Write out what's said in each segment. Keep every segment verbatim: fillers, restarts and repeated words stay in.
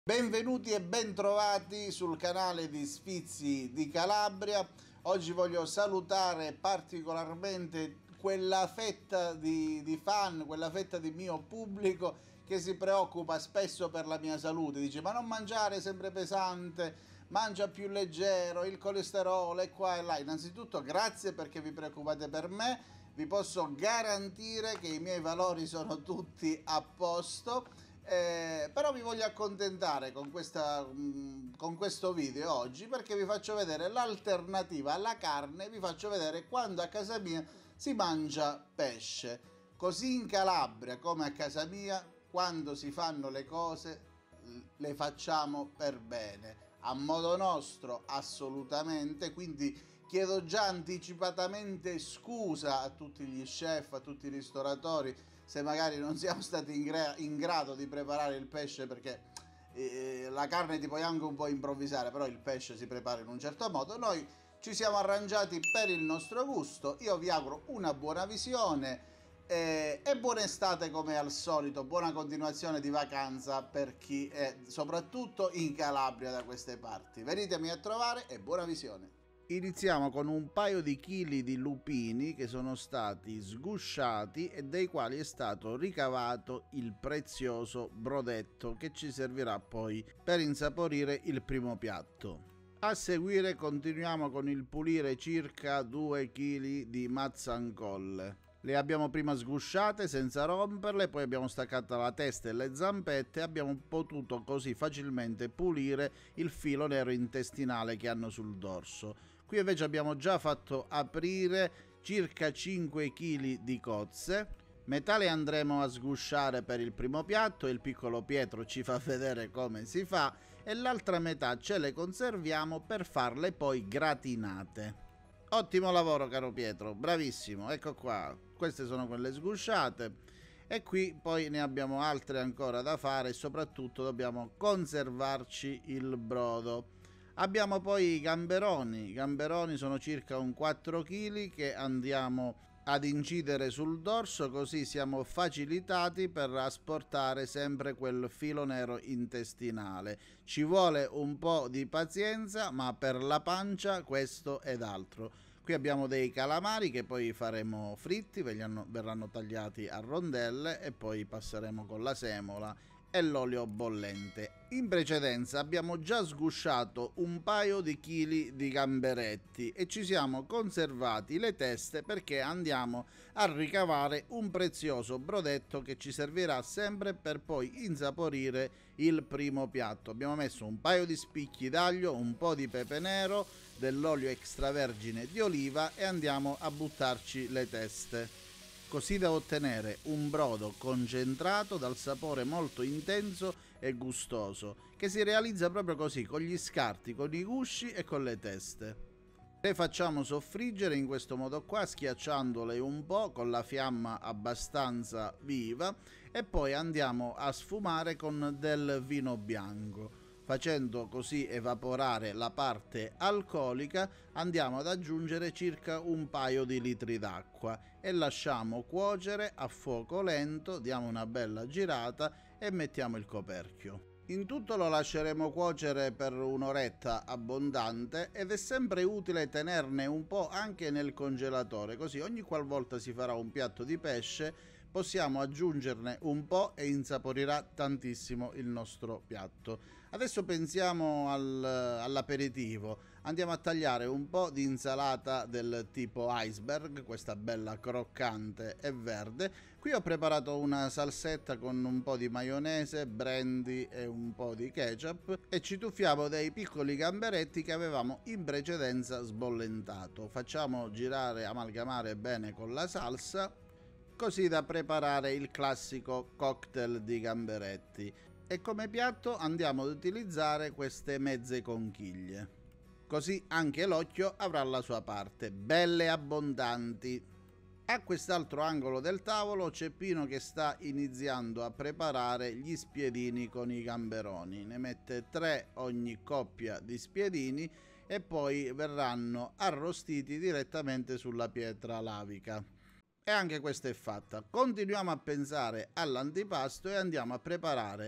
Benvenuti e bentrovati sul canale di Sfizi di Calabria. Oggi voglio salutare particolarmente quella fetta di, di fan, quella fetta di mio pubblico che si preoccupa spesso per la mia salute. Dice: ma non mangiare sempre pesante, mangia più leggero, il colesterolo e qua e là. Innanzitutto grazie perché vi preoccupate per me, vi posso garantire che i miei valori sono tutti a posto. Eh, però vi voglio accontentare con, questa, mh, con questo video oggi, perché vi faccio vedere l'alternativa alla carne, vi faccio vedere quando a casa mia si mangia pesce. Così in Calabria come a casa mia, quando si fanno le cose le facciamo per bene, a modo nostro assolutamente, quindi chiedo già anticipatamente scusa a tutti gli chef, a tutti i ristoratori, se magari non siamo stati in, gra in grado di preparare il pesce, perché eh, la carne ti puoi anche un po' improvvisare, però il pesce si prepara in un certo modo. Noi ci siamo arrangiati per il nostro gusto. Io vi auguro una buona visione eh, e buona estate come al solito, buona continuazione di vacanza per chi è soprattutto in Calabria da queste parti. Venitemi a trovare e buona visione. Iniziamo con un paio di chili di lupini che sono stati sgusciati e dai quali è stato ricavato il prezioso brodetto che ci servirà poi per insaporire il primo piatto. A seguire continuiamo con il pulire circa due chili di mazzancolle. Le abbiamo prima sgusciate senza romperle, poi abbiamo staccato la testa e le zampette e abbiamo potuto così facilmente pulire il filo nero intestinale che hanno sul dorso. Qui invece abbiamo già fatto aprire circa cinque chili di cozze. Metà le andremo a sgusciare per il primo piatto, il piccolo Pietro ci fa vedere come si fa, e l'altra metà ce le conserviamo per farle poi gratinate. Ottimo lavoro caro Pietro, bravissimo, ecco qua, queste sono quelle sgusciate e qui poi ne abbiamo altre ancora da fare e soprattutto dobbiamo conservarci il brodo. Abbiamo poi i gamberoni, i gamberoni sono circa un quattro chili che andiamo ad incidere sul dorso, così siamo facilitati per asportare sempre quel filo nero intestinale. Ci vuole un po' di pazienza, ma per la pancia questo ed altro. Qui abbiamo dei calamari che poi faremo fritti, verranno tagliati a rondelle e poi passeremo con la semola e l'olio bollente. In precedenza abbiamo già sgusciato un paio di chili di gamberetti e ci siamo conservati le teste perché andiamo a ricavare un prezioso brodetto che ci servirà sempre per poi insaporire il primo piatto. Abbiamo messo un paio di spicchi d'aglio, un po' di pepe nero, dell'olio extravergine di oliva e andiamo a buttarci le teste, così da ottenere un brodo concentrato dal sapore molto intenso e gustoso, che si realizza proprio così, con gli scarti, con i gusci e con le teste. Le facciamo soffriggere in questo modo qua, schiacciandole un po' con la fiamma abbastanza viva e poi andiamo a sfumare con del vino bianco. Facendo così evaporare la parte alcolica, andiamo ad aggiungere circa un paio di litri d'acqua e lasciamo cuocere a fuoco lento, diamo una bella girata e mettiamo il coperchio. In tutto lo lasceremo cuocere per un'oretta abbondante ed è sempre utile tenerne un po' anche nel congelatore, così ogni qualvolta si farà un piatto di pesce possiamo aggiungerne un po' e insaporirà tantissimo il nostro piatto. Adesso pensiamo al, all'aperitivo. Andiamo a tagliare un po' di insalata del tipo iceberg, questa bella croccante e verde. Qui ho preparato una salsetta con un po' di maionese, brandy e un po' di ketchup e ci tuffiamo dei piccoli gamberetti che avevamo in precedenza sbollentato. Facciamo girare, amalgamare bene con la salsa, così da preparare il classico cocktail di gamberetti. E come piatto andiamo ad utilizzare queste mezze conchiglie, così anche l'occhio avrà la sua parte, belle e abbondanti. A quest'altro angolo del tavolo c'è Pino che sta iniziando a preparare gli spiedini con i gamberoni, ne mette tre ogni coppia di spiedini e poi verranno arrostiti direttamente sulla pietra lavica. E anche questa è fatta. Continuiamo a pensare all'antipasto e andiamo a preparare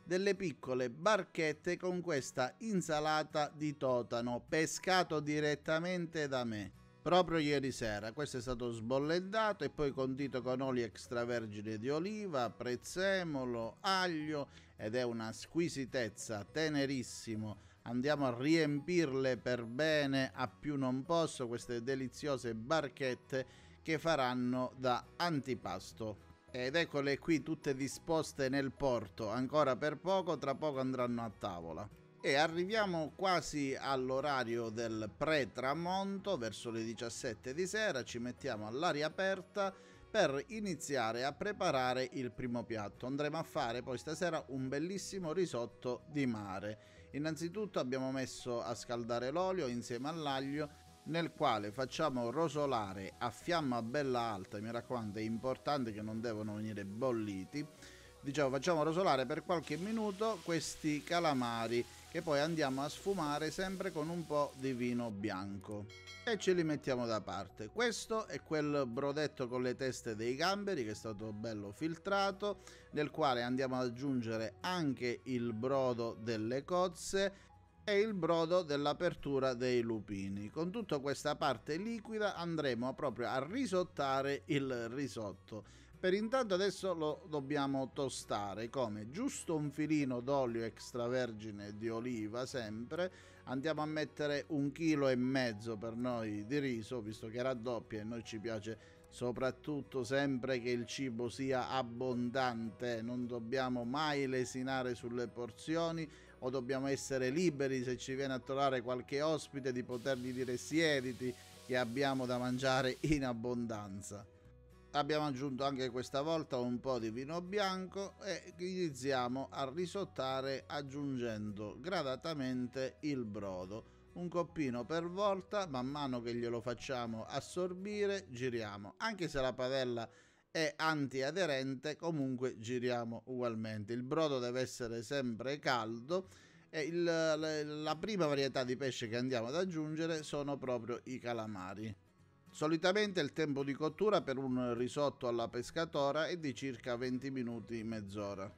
delle piccole barchette con questa insalata di totano pescato direttamente da me proprio ieri sera. Questo è stato sbollendato e poi condito con olio extravergine di oliva, prezzemolo, aglio, ed è una squisitezza, tenerissimo. Andiamo a riempirle per bene a più non posso queste deliziose barchette che faranno da antipasto. Ed eccole qui tutte disposte nel porto, ancora per poco, tra poco andranno a tavola. E arriviamo quasi all'orario del pre-tramonto, verso le diciassette di sera, ci mettiamo all'aria aperta per iniziare a preparare il primo piatto. Andremo a fare poi stasera un bellissimo risotto di mare. Innanzitutto abbiamo messo a scaldare l'olio insieme all'aglio, nel quale facciamo rosolare a fiamma bella alta, mi raccomando è importante che non devono venire bolliti, diciamo facciamo rosolare per qualche minuto questi calamari che poi andiamo a sfumare sempre con un po' di vino bianco e ce li mettiamo da parte. Questo è quel brodetto con le teste dei gamberi che è stato bello filtrato, nel quale andiamo ad aggiungere anche il brodo delle cozze e il brodo dell'apertura dei lupini. Con tutta questa parte liquida andremo proprio a risottare il risotto. Per intanto adesso lo dobbiamo tostare, come giusto un filino d'olio extravergine di oliva sempre. Andiamo a mettere un chilo e mezzo per noi di riso, visto che raddoppia e noi ci piace soprattutto sempre che il cibo sia abbondante, non dobbiamo mai lesinare sulle porzioni o dobbiamo essere liberi, se ci viene a trovare qualche ospite, di potergli dire siediti che abbiamo da mangiare in abbondanza. Abbiamo aggiunto anche questa volta un po' di vino bianco e iniziamo a risottare aggiungendo gradatamente il brodo, un coppino per volta. Man mano che glielo facciamo assorbire giriamo, anche se la padella è antiaderente, comunque giriamo ugualmente. Il brodo deve essere sempre caldo e il, la, la prima varietà di pesce che andiamo ad aggiungere sono proprio i calamari. Solitamente il tempo di cottura per un risotto alla pescatora è di circa venti minuti, mezz'ora.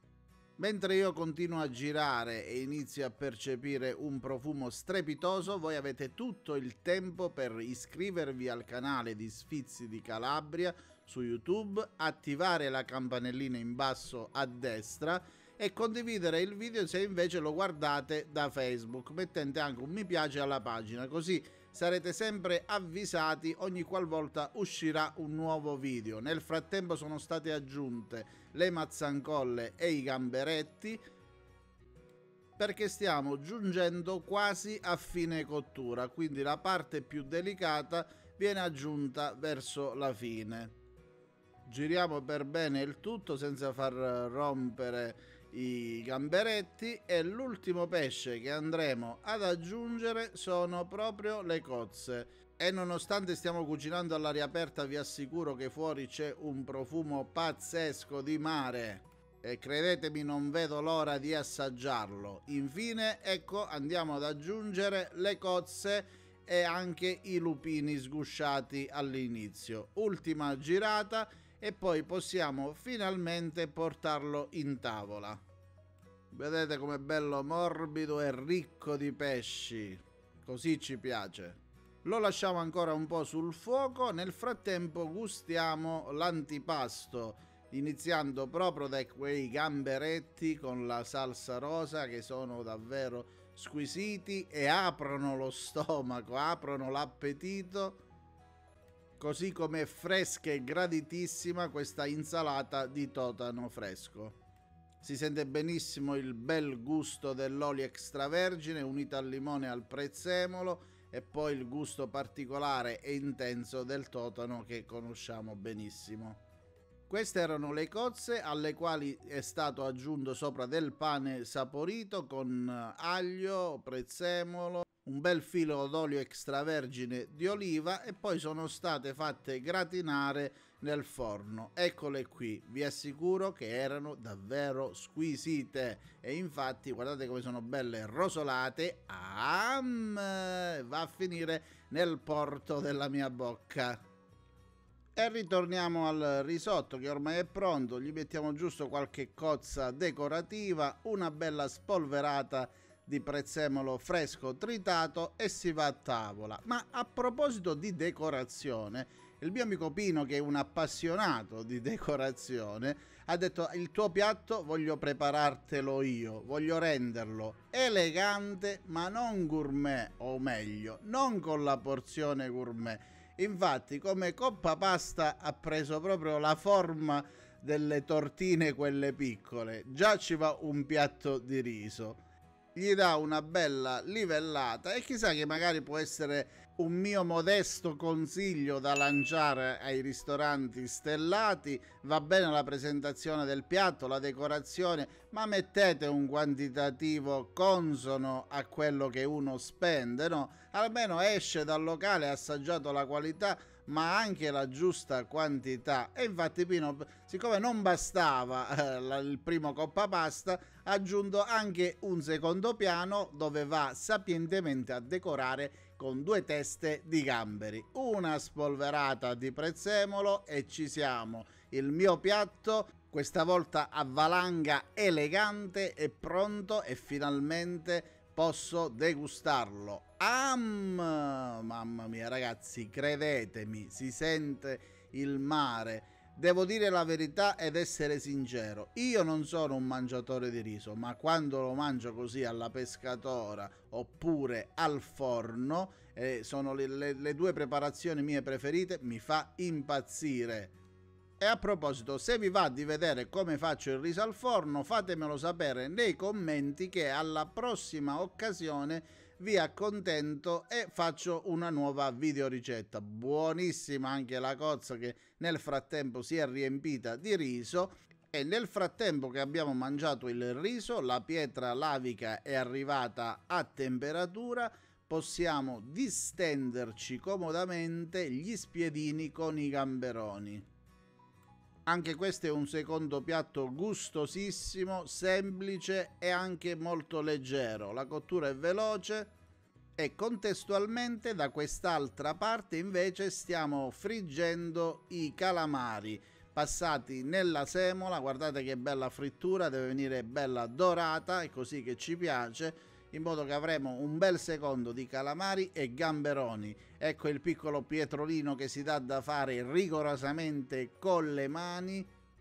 Mentre io continuo a girare e inizio a percepire un profumo strepitoso, voi avete tutto il tempo per iscrivervi al canale di Sfizi di Calabria su YouTube, attivare la campanellina in basso a destra e condividere il video se invece lo guardate da Facebook, mettendo anche un mi piace alla pagina, così sarete sempre avvisati ogni qualvolta uscirà un nuovo video. Nel frattempo sono state aggiunte le mazzancolle e i gamberetti perché stiamo giungendo quasi a fine cottura, quindi la parte più delicata viene aggiunta verso la fine. Giriamo per bene il tutto senza far rompere i gamberetti e l'ultimo pesce che andremo ad aggiungere sono proprio le cozze. E nonostante stiamo cucinando all'aria aperta, vi assicuro che fuori c'è un profumo pazzesco di mare e credetemi non vedo l'ora di assaggiarlo. Infine ecco andiamo ad aggiungere le cozze e anche i lupini sgusciati all'inizio. Ultima girata e poi possiamo finalmente portarlo in tavola. Vedete com'è bello morbido e ricco di pesci, così ci piace. Lo lasciamo ancora un po' sul fuoco, nel frattempo gustiamo l'antipasto, iniziando proprio da quei gamberetti con la salsa rosa che sono davvero squisiti e aprono lo stomaco, aprono l'appetito. Così come è fresca e graditissima questa insalata di totano fresco. Si sente benissimo il bel gusto dell'olio extravergine unito al limone e al prezzemolo e poi il gusto particolare e intenso del totano che conosciamo benissimo. Queste erano le cozze alle quali è stato aggiunto sopra del pane saporito con aglio, prezzemolo, un bel filo d'olio extravergine di oliva e poi sono state fatte gratinare nel forno. Eccole qui, vi assicuro che erano davvero squisite e infatti guardate come sono belle rosolate. Am, va a finire nel porto della mia bocca. E ritorniamo al risotto che ormai è pronto, gli mettiamo giusto qualche cozza decorativa, una bella spolverata di prezzemolo fresco tritato e si va a tavola. Ma a proposito di decorazione, il mio amico Pino, che è un appassionato di decorazione, ha detto: il tuo piatto voglio preparartelo io, voglio renderlo elegante ma non gourmet, o meglio, non con la porzione gourmet. Infatti come coppa pasta ha preso proprio la forma delle tortine, quelle piccole. Già ci va un piatto di riso, gli dà una bella livellata e chissà che magari può essere un mio modesto consiglio da lanciare ai ristoranti stellati. Va bene la presentazione del piatto, la decorazione, ma mettete un quantitativo consono a quello che uno spende, no? Almeno esce dal locale assaggiato la qualità ma anche la giusta quantità. E infatti Pino, siccome non bastava eh, il primo coppa pasta, ha aggiunto anche un secondo piano dove va sapientemente a decorare con due teste di gamberi, una spolverata di prezzemolo e ci siamo. Il mio piatto, questa volta a valanga elegante, è pronto e finalmente posso degustarlo. Am! Mamma mia ragazzi, credetemi, si sente il mare. Devo dire la verità ed essere sincero, io non sono un mangiatore di riso, ma quando lo mangio così alla pescatora oppure al forno, eh, sono le, le, le due preparazioni mie preferite, mi fa impazzire. E a proposito, se vi va di vedere come faccio il riso al forno, fatemelo sapere nei commenti, che alla prossima occasione vi accontento e faccio una nuova videoricetta. Buonissima anche la cozza, che nel frattempo si è riempita di riso, e nel frattempo che abbiamo mangiato il riso, la pietra lavica è arrivata a temperatura, possiamo distenderci comodamente gli spiedini con i gamberoni. Anche questo è un secondo piatto gustosissimo, semplice e anche molto leggero. La cottura è veloce e contestualmente da quest'altra parte invece stiamo friggendo i calamari passati nella semola. Guardate che bella frittura, deve venire bella dorata, è così che ci piace, in modo che avremo un bel secondo di calamari e gamberoni. Ecco il piccolo pietrolino che si dà da fare rigorosamente con le mani,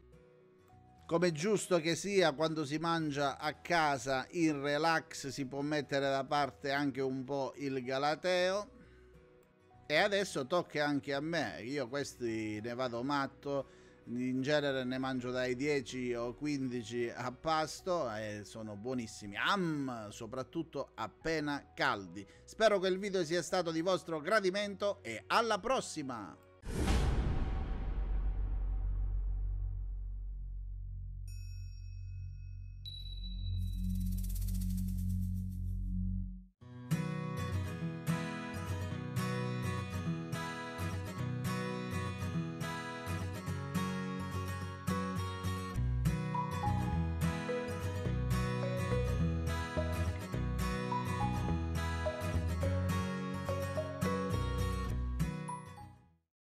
come giusto che sia. Quando si mangia a casa in relax si può mettere da parte anche un po' il galateo. E adesso tocca anche a me, io questi ne vado matto, in genere ne mangio dai dieci o quindici a pasto e sono buonissimi, am, soprattutto appena caldi. Spero che il video sia stato di vostro gradimento e alla prossima!